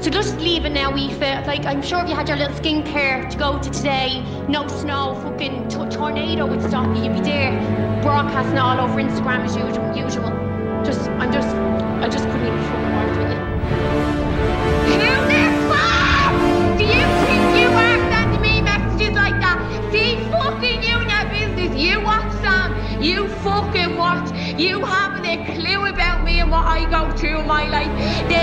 So just leave it now, Aoife. Like, I'm sure if you had your little skincare to go to today, no snow, fucking tornado would stop you. You'd be there broadcasting all over Instagram as usual. I just couldn't even fucking work with you. Who the fuck do you think you are sending me messages like that? See, fucking you and your business. You watch Sam. You fucking watch. You haven't a clue about me and what I go through in my life.